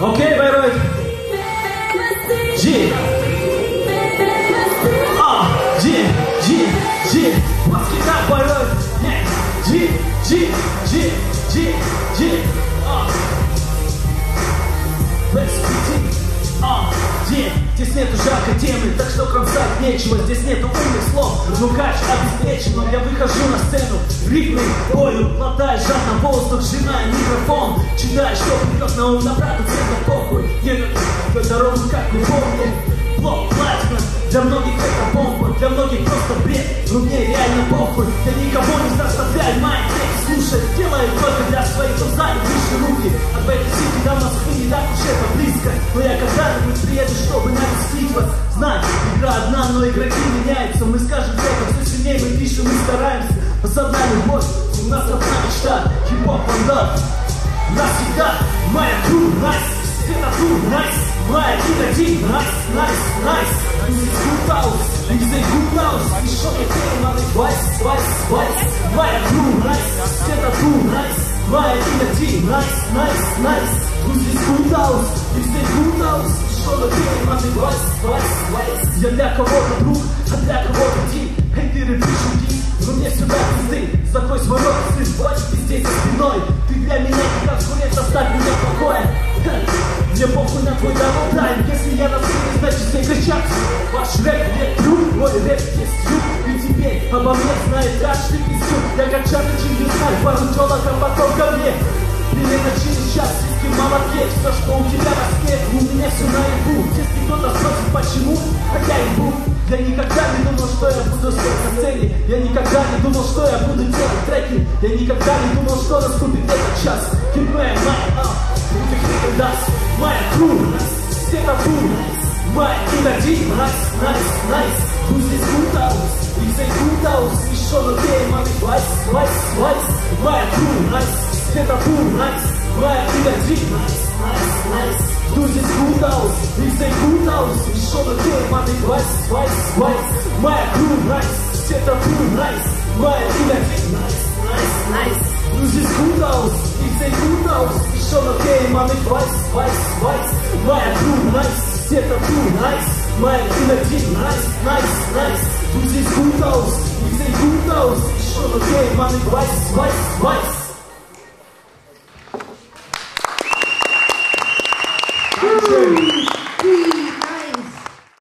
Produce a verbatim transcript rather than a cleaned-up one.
Ok, Bayreuth. G. Ah, G, G, G. What's it up, Bayreuth? Next. G, G, G, G, G. Ah. Let's continue. А, где? Здесь нету жаркой темы, так что кромсать нечего. Здесь нету умных слов, звукач обеспечен. Но я выхожу на сцену, ритмы, бою, глотаешь жадно воздух, сжимая микрофон. Читаешь, что придет на ум, на брату цвета похуй. Еду по дорогу, как мы помним. Блок платина, для многих это бомба, для многих просто бред. Но мне реально похуй, я никого не заставляю мои треки слушать. Делаю только для своих, кто занят выше руки. От этой сити до Москвы не так уж это близко. Но я когда-нибудь приеду, чтобы навестить вас. Знаю, игра одна, но игроки меняются. Мы скажем это, все сильнее мы пишем и стараемся. Но с одна любовь, у нас одна мечта. Хип-хоп вандал, навсегда. Моя кру, найс, это кру, найс. Моя кидади, найс, найс, найс. This is good house, this is good house. Еще не тема, вайс, вайс, вайс. Моя кру, найс, это кру, найс. Моя кидади, найс, найс, найс. This is good house, this is good house. Еще не тема, вайс, вайс, вайс. Я для кого-то друг, а для кого-то тип. Хейтеры пишут дип, но мне сюда пизды. Закрой свой рот, сын, хватит пиздеть за спиной. Ты для меня не конкурент, оставь меня в покое. Мне похуй на твой даунтайм. Если я на сцене, значит все кричат. Ваш рэп нет трюк, мой рэп есть трюк. И теперь обо мне знает каждый пиздюк. Я как Чарли Чингисхан, пару телок, а потом ко мне. Примерно через час, если молодец. Все, что у тебя на спек, у меня все наяву. Если кто-то спросит почему, а я ебу. Я никогда не думал, что я буду стоять на сцене. Я никогда не думал, что я буду делать треки. Я никогда не думал, что наступит этот час. Кипная моя, моя кру, это кру. Моя кидади, найс, найс, найс. Who's this good house? It's a good house. Еще на тема, вайс, вайс, вайс. Моя кру, найс, это кру, найс. Моя кидади, найс, найс, найс. Who's this good house? It's a good house. Еще на тема, вайс, вайс, вайс. Моя кру, найс, это кру, найс. Моя кидади, найс, найс, найс. Who's this good house? It's a good house. Еще на тема, вайс, вайс, вайс. Моя кру, найс, это кру, найс. Моя кидади, найс, найс, найс. Who's this good house? It's a good house. Еще на тема, вайс, вайс, вайс.